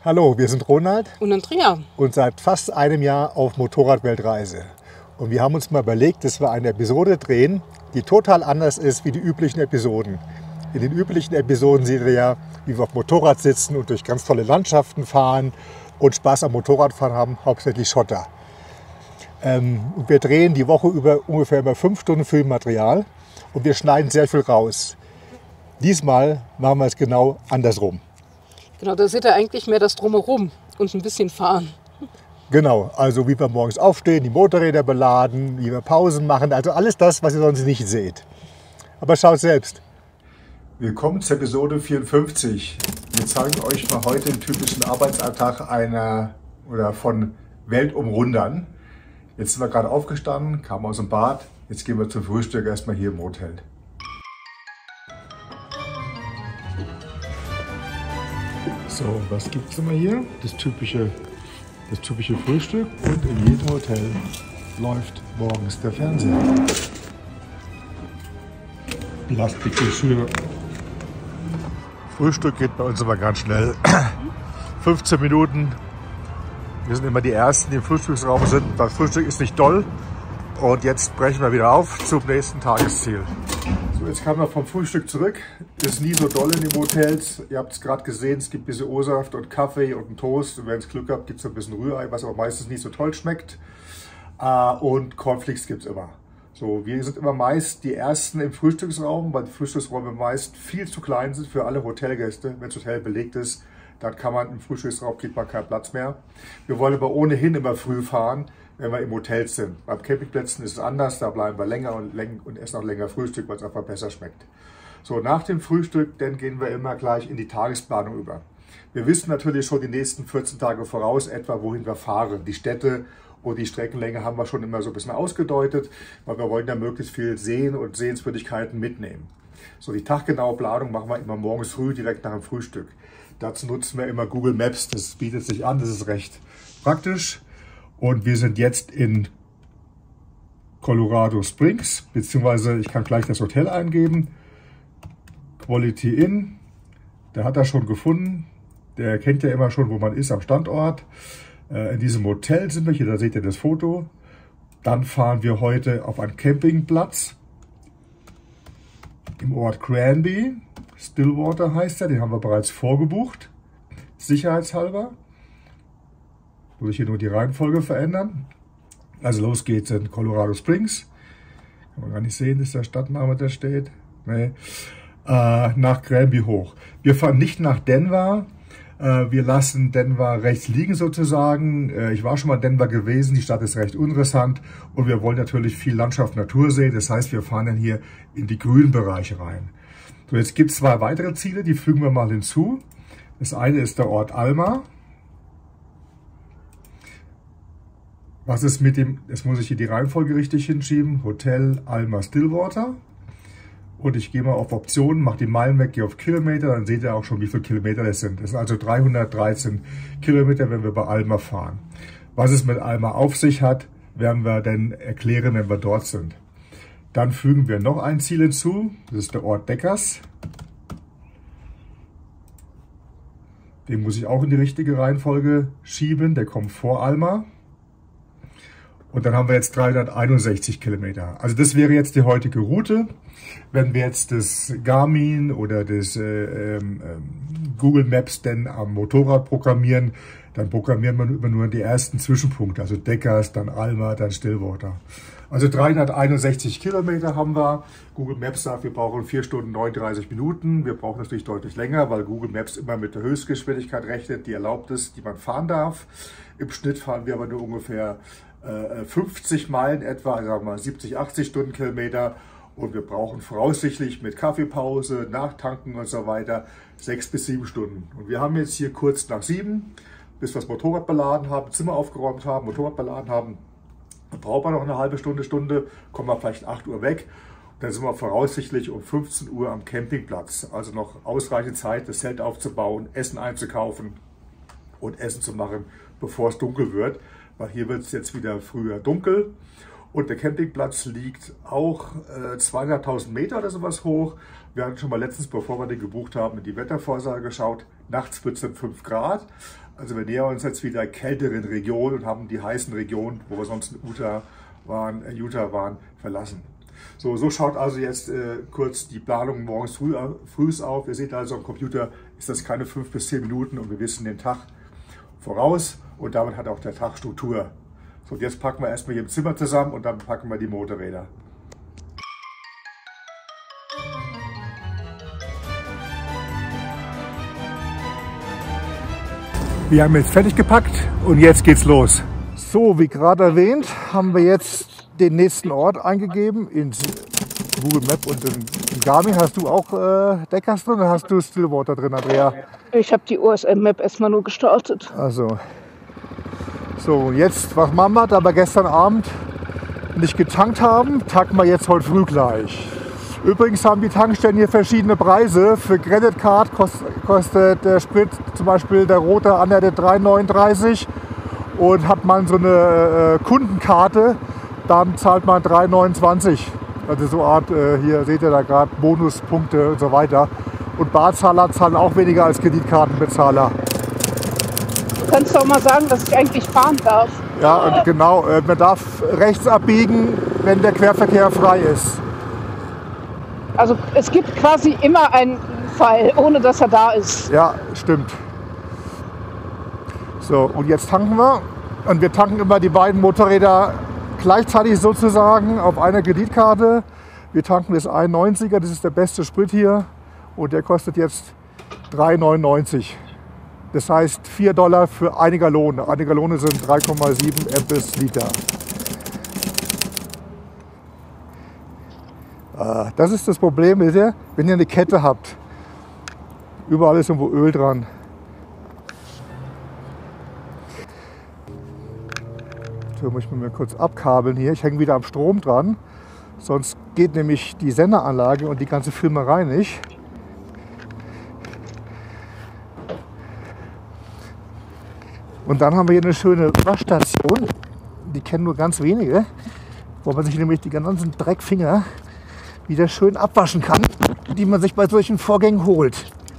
Hallo, wir sind Ronald Und Andrea. und seit fast einem Jahr auf Motorradweltreise. Und wir haben uns mal überlegt, dass wir eine Episode drehen, die total anders ist wie die üblichen Episoden. In den üblichen Episoden seht ihr ja, wie wir auf Motorrad sitzen und durch ganz tolle Landschaften fahren und Spaß am Motorradfahren haben, hauptsächlich Schotter. Und wir drehen die Woche über ungefähr 5 Stunden Filmmaterial und wir schneiden sehr viel raus. Diesmal machen wir es genau andersrum. Genau, da seht ihr eigentlich mehr das Drumherum und ein bisschen fahren. Genau, also wie wir morgens aufstehen, die Motorräder beladen, wie wir Pausen machen, also alles das, was ihr sonst nicht seht. Aber schaut selbst. Willkommen zur Episode 54. Wir zeigen euch mal heute den typischen Arbeitsalltag von Weltumrundern. Jetzt sind wir gerade aufgestanden, kamen aus dem Bad, jetzt gehen wir zum Frühstück erstmal hier im Hotel. So, was gibt es immer hier? Das typische Frühstück und in jedem Hotel läuft morgens der Fernseher. Plastikgeschirr. Frühstück geht bei uns aber ganz schnell. 15 Minuten. Wir sind immer die Ersten, die im Frühstücksraum sind. Das Frühstück ist nicht doll. Und jetzt brechen wir wieder auf zum nächsten Tagesziel. So, jetzt kamen wir vom Frühstück zurück. Ist nie so doll in den Hotels. Ihr habt es gerade gesehen, es gibt ein bisschen O-Saft und Kaffee und einen Toast. Und wenn es Glück habt, gibt es ein bisschen Rührei, was aber meistens nicht so toll schmeckt. Und Cornflakes gibt es immer. So, wir sind immer meist die Ersten im Frühstücksraum, weil die Frühstücksräume meist viel zu klein sind für alle Hotelgäste. Wenn das Hotel belegt ist, dann kann man im Frühstücksraum, kriegt man keinen Platz mehr. Wir wollen aber ohnehin immer früh fahren, wenn wir im Hotel sind. Beim Campingplätzen ist es anders, da bleiben wir länger und essen auch länger Frühstück, weil es einfach besser schmeckt. So, nach dem Frühstück, dann gehen wir immer gleich in die Tagesplanung über. Wir wissen natürlich schon die nächsten 14 Tage voraus etwa, wohin wir fahren. Die Städte und die Streckenlänge haben wir schon immer so ein bisschen ausgedeutet, weil wir wollen ja möglichst viel sehen und Sehenswürdigkeiten mitnehmen. So, die taggenaue Planung machen wir immer morgens früh, direkt nach dem Frühstück. Dazu nutzen wir immer Google Maps, das bietet sich an, das ist recht praktisch. Und wir sind jetzt in Colorado Springs, beziehungsweise ich kann gleich das Hotel eingeben. Quality Inn, der hat er schon gefunden. Der kennt ja immer schon, wo man ist am Standort. In diesem Hotel sind wir hier, da seht ihr das Foto. Dann fahren wir heute auf einen Campingplatz im Ort Granby. Stillwater heißt er, den haben wir bereits vorgebucht, sicherheitshalber. Muss ich hier nur die Reihenfolge verändern. Also los geht's in Colorado Springs. Kann man gar nicht sehen, dass der Stadtname da steht. Nee. Nach Granby hoch. Wir fahren nicht nach Denver. Wir lassen Denver rechts liegen sozusagen. Ich war schon mal in Denver gewesen. Die Stadt ist recht uninteressant. Und wir wollen natürlich viel Landschaft, Natur sehen. Das heißt, wir fahren dann hier in die grünen Bereiche rein. So, jetzt gibt es 2 weitere Ziele, die fügen wir mal hinzu. Das eine ist der Ort Alma. Was ist mit dem, jetzt muss ich hier die Reihenfolge richtig hinschieben, Hotel Alma Stillwater. Und ich gehe mal auf Optionen, mache die Meilen weg, gehe auf Kilometer, dann seht ihr auch schon, wie viele Kilometer das sind. Das sind also 313 Kilometer, wenn wir bei Alma fahren. Was es mit Alma auf sich hat, werden wir dann erklären, wenn wir dort sind. Dann fügen wir noch ein Ziel hinzu, das ist der Ort Deckers. Den muss ich auch in die richtige Reihenfolge schieben, der kommt vor Alma. Und dann haben wir jetzt 361 Kilometer. Also das wäre jetzt die heutige Route. Wenn wir jetzt das Garmin oder das Google Maps denn am Motorrad programmieren, dann programmieren wir immer nur die ersten Zwischenpunkte. Also Deckers, dann Alma, dann Stillwater. Also 361 Kilometer haben wir. Google Maps sagt, wir brauchen 4 Stunden 39 Minuten. Wir brauchen natürlich deutlich länger, weil Google Maps immer mit der Höchstgeschwindigkeit rechnet, die erlaubt ist, die man fahren darf. Im Schnitt fahren wir aber nur ungefähr 50 Meilen etwa, sagen wir mal 70, 80 Stundenkilometer. Und wir brauchen voraussichtlich mit Kaffeepause, Nachtanken und so weiter 6 bis 7 Stunden. Und wir haben jetzt hier kurz nach 7, bis wir das Motorrad beladen haben, Zimmer aufgeräumt haben, Motorrad beladen haben. Dann brauchen wir noch eine halbe Stunde, kommen wir vielleicht 8 Uhr weg. Und dann sind wir voraussichtlich um 15 Uhr am Campingplatz. Also noch ausreichend Zeit, das Zelt aufzubauen, Essen einzukaufen und Essen zu machen, bevor es dunkel wird. Weil hier wird es jetzt wieder früher dunkel. Und der Campingplatz liegt auch 200.000 Meter oder sowas hoch. Wir hatten schon mal letztens, bevor wir den gebucht haben, in die Wettervorsage geschaut. Nachts wird es dann 5 Grad. Also wir nähern uns jetzt wieder kälteren Regionen und haben die heißen Regionen, wo wir sonst in Utah waren, verlassen. So schaut also jetzt kurz die Planung morgens früh auf. Ihr seht also am Computer, ist das keine 5 bis 10 Minuten und wir wissen den Tag voraus und damit hat auch der Tag Struktur. So, und jetzt packen wir erstmal hier im Zimmer zusammen und dann packen wir die Motorräder. Wir haben jetzt fertig gepackt und jetzt geht's los. So, wie gerade erwähnt, haben wir jetzt den nächsten Ort eingegeben ins Google Map und in Garmin. Hast du auch Deckers drin oder hast du Stillwater drin, Andrea? Ich habe die OSM Map erstmal nur gestartet. Also. So, und jetzt, was machen wir, da wir gestern Abend nicht getankt haben, tanken wir jetzt heute früh gleich. Übrigens haben die Tankstellen hier verschiedene Preise. Für Credit Card kostet der Sprit, zum Beispiel der rote, anhärtet 3,39 und hat man so eine Kundenkarte, dann zahlt man 3,29. Also so Art, hier seht ihr da gerade Bonuspunkte und so weiter. Und Barzahler zahlen auch weniger als Kreditkartenbezahler. Du kannst doch mal sagen, dass ich eigentlich fahren darf. Ja, und genau, man darf rechts abbiegen, wenn der Querverkehr frei ist. Also es gibt quasi immer einen Fall, ohne dass er da ist. Ja, stimmt. So, und jetzt tanken wir. Und wir tanken immer die beiden Motorräder gleichzeitig sozusagen auf einer Kreditkarte. Wir tanken das 1,90er, das ist der beste Sprit hier. Und der kostet jetzt 3,99. Das heißt $4 für eine Gallone. Eine Gallone sind 3,7 Mbs Liter. Das ist das Problem, wisst ihr? Wenn ihr eine Kette habt. Überall ist irgendwo Öl dran. So, muss ich mir kurz abkabeln hier. Ich hänge wieder am Strom dran. Sonst geht nämlich die Senderanlage und die ganze Filmerei nicht. Und dann haben wir hier eine schöne Waschstation. Die kennen nur ganz wenige. Wo man sich nämlich die ganzen Dreckfinger wieder schön abwaschen kann, die man sich bei solchen Vorgängen holt.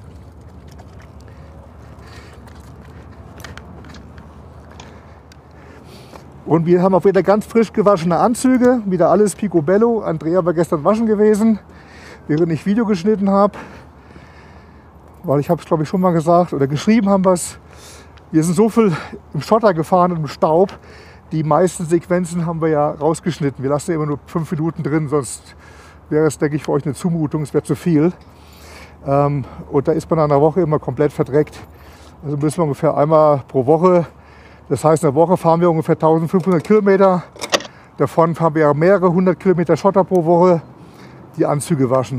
Und wir haben auch wieder ganz frisch gewaschene Anzüge, wieder alles picobello. Andrea war gestern waschen gewesen, während ich Video geschnitten habe. Weil ich habe es, glaube ich, schon mal gesagt oder geschrieben haben wir es. Wir sind so viel im Schotter gefahren und im Staub. Die meisten Sequenzen haben wir ja rausgeschnitten. Wir lassen ja immer nur 5 Minuten drin, sonst wäre es, denke ich, für euch eine Zumutung, es wäre zu viel. Und da ist man nach einer Woche immer komplett verdreckt. Also müssen wir ungefähr einmal pro Woche, das heißt, in der Woche fahren wir ungefähr 1500 Kilometer. Davon fahren wir ja mehrere 100 Kilometer Schotter pro Woche, die Anzüge waschen.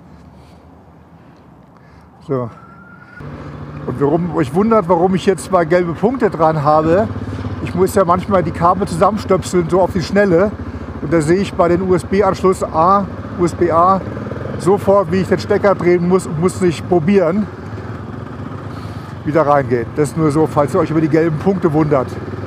So. Und warum euch wundert, warum ich jetzt mal gelbe Punkte dran habe, ich muss ja manchmal die Kabel zusammenstöpseln, so auf die Schnelle. Und da sehe ich bei den USB-Anschluss USB-A sofort, wie ich den Stecker drehen muss und muss nicht probieren, wie der reingeht. Das ist nur so, falls ihr euch über die gelben Punkte wundert.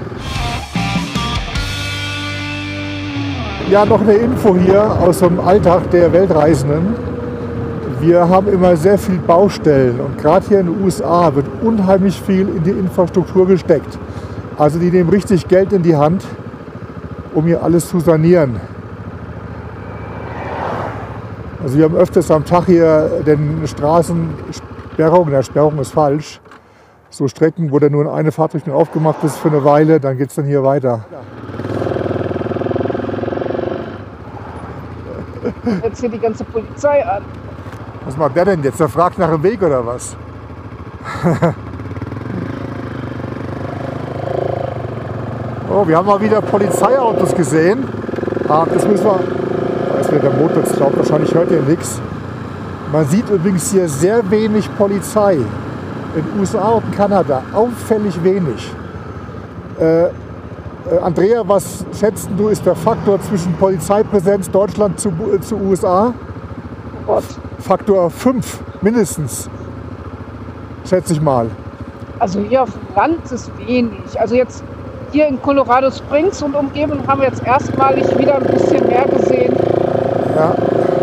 Ja, noch eine Info hier aus dem Alltag der Weltreisenden. Wir haben immer sehr viel Baustellen und gerade hier in den USA wird unheimlich viel in die Infrastruktur gesteckt. Also die nehmen richtig Geld in die Hand, um hier alles zu sanieren. Also wir haben öfters am Tag hier den Straßensperrung, der Sperrung ist falsch, so Strecken, wo dann nur eine Fahrtrichtung aufgemacht ist für eine Weile, dann geht es dann hier weiter. Jetzt hier die ganze Polizei an. Was macht der denn jetzt? Der fragt nach dem Weg oder was? Oh, wir haben mal wieder Polizeiautos gesehen. Das müssen wir. Da ist wieder der Motor, ich glaube, wahrscheinlich hört ihr nichts. Man sieht übrigens hier sehr wenig Polizei. In den USA und in Kanada auffällig wenig. Andrea, was schätzt du, ist der Faktor zwischen Polizeipräsenz Deutschland zu USA? Oh Gott. Faktor 5 mindestens, schätze ich mal. Also hier auf dem Land ist wenig. Also jetzt hier in Colorado Springs und Umgebung haben wir jetzt erstmalig wieder ein bisschen mehr gesehen. Ja.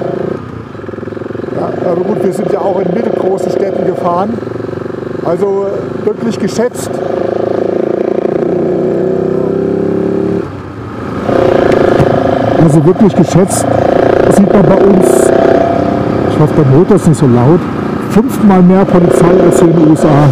Ja, aber gut, wir sind ja auch in mittelgroßen Städten gefahren. Also wirklich geschätzt. Also wirklich geschätzt sieht man bei uns, ich hoffe, der Motor ist nicht so laut, 5-mal mehr Polizei als hier in den USA.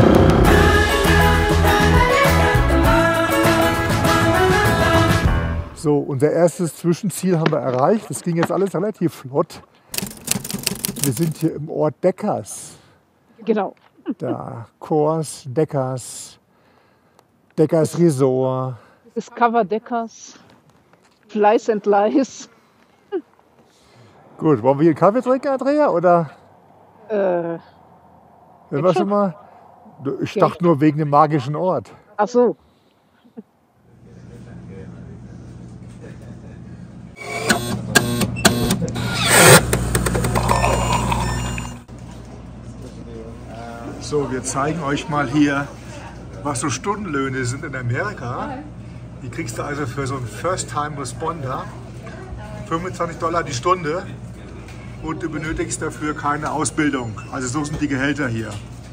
So, unser erstes Zwischenziel haben wir erreicht. Das ging jetzt alles relativ flott. Wir sind hier im Ort Deckers. Genau. Da, Coors, Deckers, Deckers Resort. Discover Deckers, Flies and Lies. Gut, wollen wir hier einen Kaffee trinken, Andrea? Oder? Wenn wir schon mal. Ich dachte nur wegen dem magischen Ort. Ach so. So, wir zeigen euch mal hier, was so Stundenlöhne sind in Amerika. Die kriegst du also für so einen First-Time-Responder. $25 die Stunde und du benötigst dafür keine Ausbildung. Also so sind die Gehälter hier.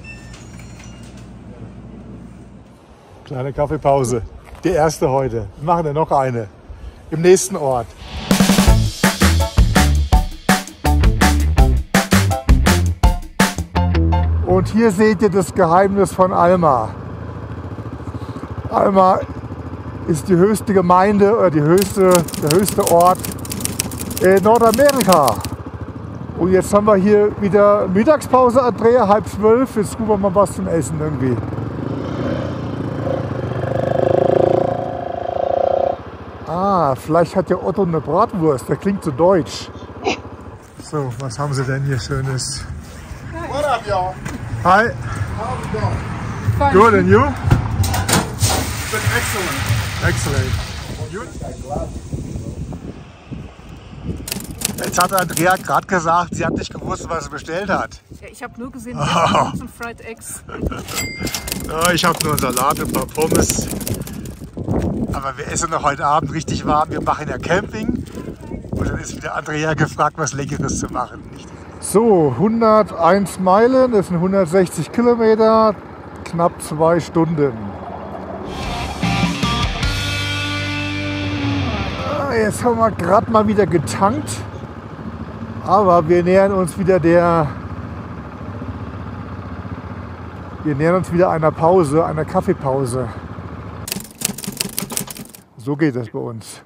Kleine Kaffeepause. Die erste heute. Wir machen ja noch eine. Im nächsten Ort. Und hier seht ihr das Geheimnis von Alma. Alma ist die höchste Gemeinde oder der höchste Ort in Nordamerika. Und jetzt haben wir hier wieder Mittagspause, Andrea, 11:30. Jetzt gucken wir mal was zum Essen irgendwie. Ah, vielleicht hat ja Otto eine Bratwurst, der klingt so deutsch. So, was haben sie denn hier Schönes? What up, y'all? Hi. How's it going? Fine. Good, and you? Been excellent. Excellent. Jetzt hat Andrea gerade gesagt, sie hat nicht gewusst, was sie bestellt hat. Ja, ich habe nur gesehen, und Fried Eggs. Ja, ich habe nur einen Salat und ein paar Pommes. Aber wir essen noch heute Abend richtig warm. Wir machen ja Camping. Und dann ist wieder Andrea gefragt, was Leckeres zu machen. So, 101 Meilen, das sind 160 Kilometer, knapp 2 Stunden. Jetzt haben wir gerade mal wieder getankt, aber wir nähern uns wieder einer Pause, einer Kaffeepause. So geht es bei uns.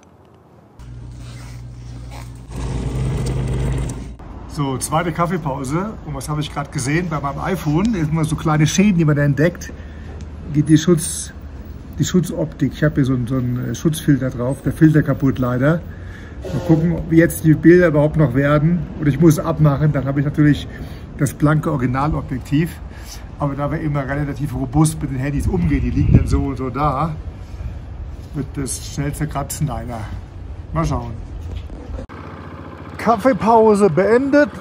So, zweite Kaffeepause. Und was habe ich gerade gesehen bei meinem iPhone? Jetzt mal so kleine Schäden, die man da entdeckt. Die Schutzoptik. Ich habe hier so einen Schutzfilter drauf. Der Filter kaputt leider. Mal gucken, wie jetzt die Bilder überhaupt noch werden. Und ich muss abmachen. Dann habe ich natürlich das blanke Originalobjektiv. Aber da wir immer relativ robust mit den Handys umgehen, die liegen dann so und so da, wird das schnell zerkratzen einer. Mal schauen. Kaffeepause beendet.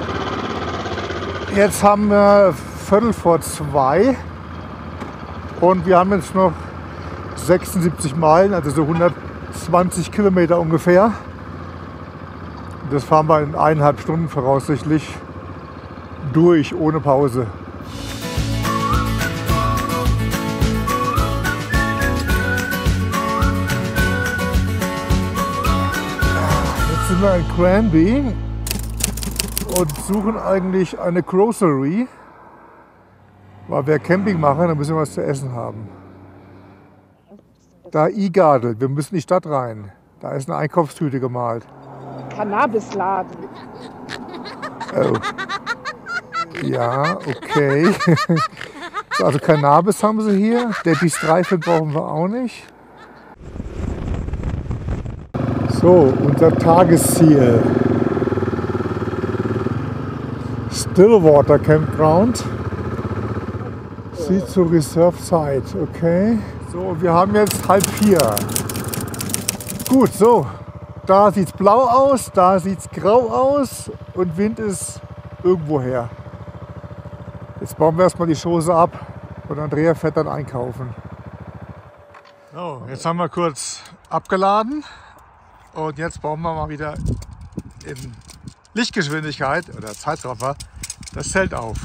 Jetzt haben wir 2:15 und wir haben jetzt noch 76 Meilen, also so 120 Kilometer ungefähr. Das fahren wir in 1,5 Stunden voraussichtlich durch, ohne Pause. Jetzt sind wir in Granby und suchen eigentlich eine Grocery, weil wir Camping machen, dann müssen wir was zu essen haben. Da E-Gardel, wir müssen in die Stadt rein. Da ist eine Einkaufstüte gemalt. Cannabisladen. Oh. Ja, okay. Also Cannabis haben sie hier. Debbie Streifen brauchen wir auch nicht. So, unser Tagesziel. Stillwater Campground. Sieht zur Reserve Site, okay. So, wir haben jetzt 3:30. Gut, so. Da sieht es blau aus, da sieht es grau aus und Wind ist irgendwoher. Jetzt bauen wir erstmal die Schoße ab und Andrea fährt dann einkaufen. So, jetzt haben wir kurz abgeladen und jetzt bauen wir mal wieder in Lichtgeschwindigkeit oder Zeitraffer das Zelt auf.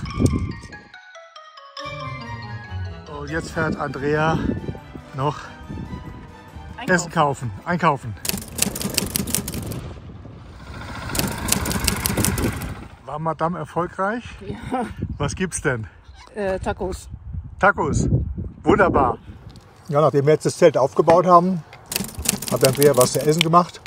Und jetzt fährt Andrea noch Essen einkaufen. War Madame erfolgreich? Ja. Was gibt's denn? Tacos. Tacos. Wunderbar. Ja, nachdem wir jetzt das Zelt aufgebaut haben, hat Andrea was zu essen gemacht.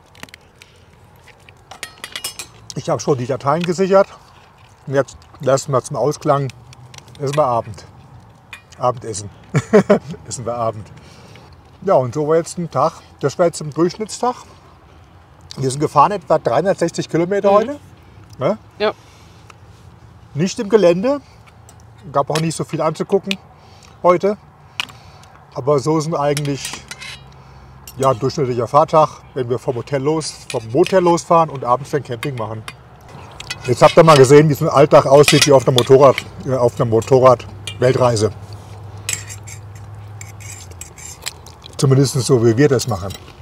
Ich habe schon die Dateien gesichert. Und jetzt lassen wir zum Ausklang, essen wir Abend. Abendessen. Essen wir Abend. Ja, und so war jetzt ein Tag. Das war jetzt ein Durchschnittstag. Wir sind gefahren etwa 360 Kilometer heute. Ne? Ja. Nicht im Gelände. Gab auch nicht so viel anzugucken heute. Aber so ist eigentlich ja, ein durchschnittlicher Fahrtag, wenn wir vom Motel losfahren und abends dann Camping machen. Jetzt habt ihr mal gesehen, wie so ein Alltag aussieht wie auf einer Motorrad-Weltreise. Zumindest so, wie wir das machen.